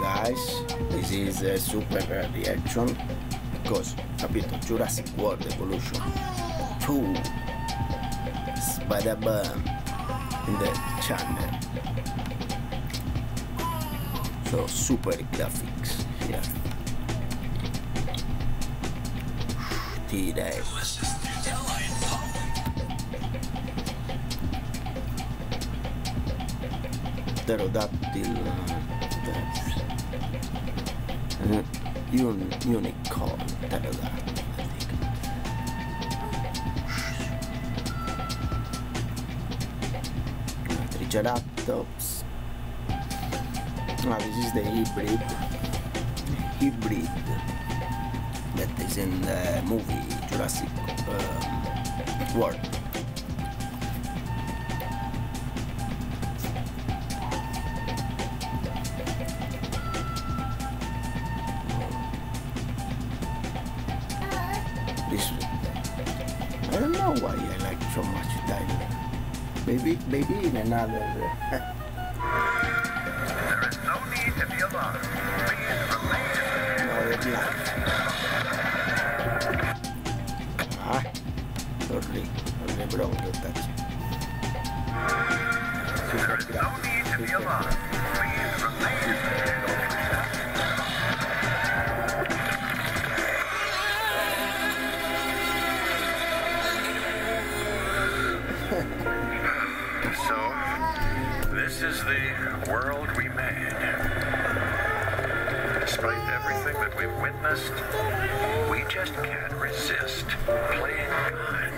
guys, this is a super reaction because, capito, Jurassic World Evolution 2 Spadabam in the channel. So super graphics here. Direi. Pterodactyl, unicorn pterodactyl, I think. Triceratops. This is the hybrid that is in the movie Jurassic World. I don't know why I like so much diamond. Maybe in another. There is no need to be alarmed. Please remain. Another life. Sorry bro, don't touch it. There is no need to be alarmed. Please remain. So, this is the world we made. Despite everything that we've witnessed, we just can't resist playing God.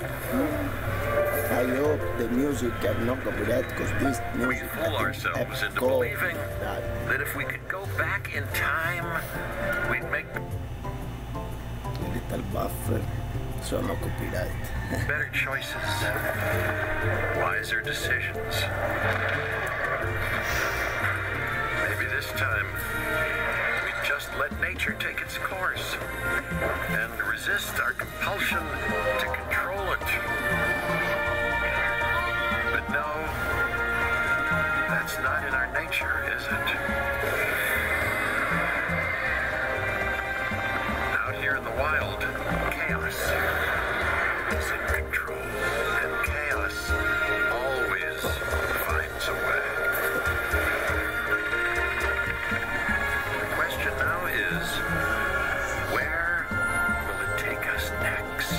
I hope the music cannot copyright because this We music fool ourselves into believing that if we could go back in time, we'd make little buffer, so no copyright. better choices, wiser decisions. Maybe this time we just let nature take its course and resist our compulsion to control it. But no, that's not in our nature, is it? Out here in the wild, chaos is in control, and chaos always finds a way. The question now is, where will it take us next?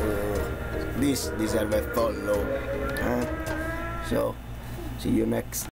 This deserves a follow. So, see you next.